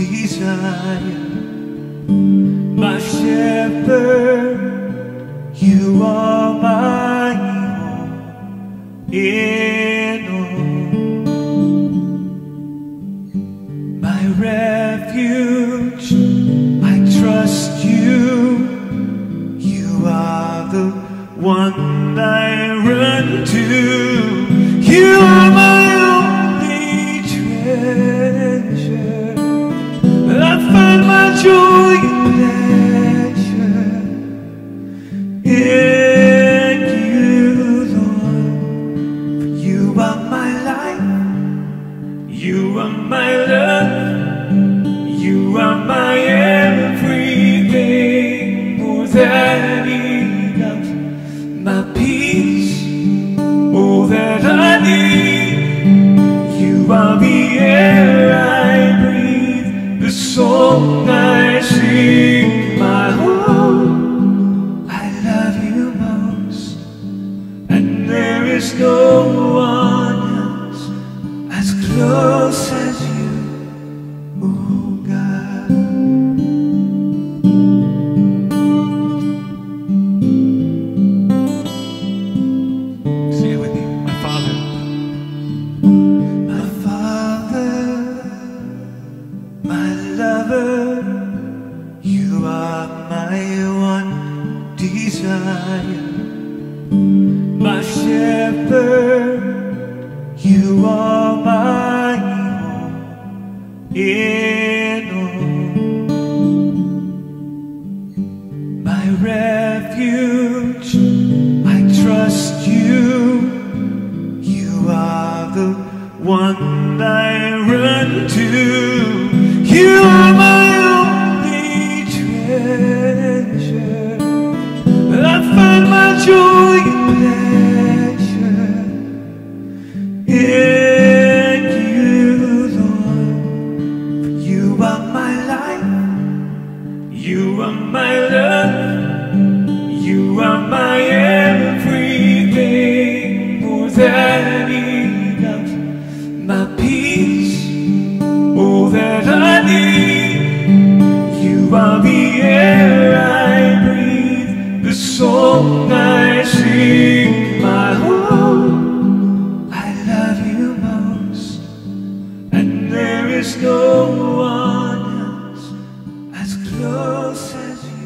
desire. My shepherd, you are my all in all. My refuge, I trust you. You are the one I run to. You are my only treasure. I find my joy and pleasure in you, Lord. For you are my life, you are my love, you are my everything, more than enough. My peace, all that I need. You are the air I breathe, the song I sing, my home. I love you most, and there is no one else as close as you, oh God. Sing it with me. My Father, my Father, my lover, you are my one desire. My shepherd, you are my all in all. My refuge, I trust you. You are the one I run to. You are my only treasure. I find my joy and pleasure in you, Lord. For you are my life, you are my love, you are my everything, more than enough. My peace, all that I need. You are the air I breathe, the song I sing, my home. I love you most, and there is no one else as close as you.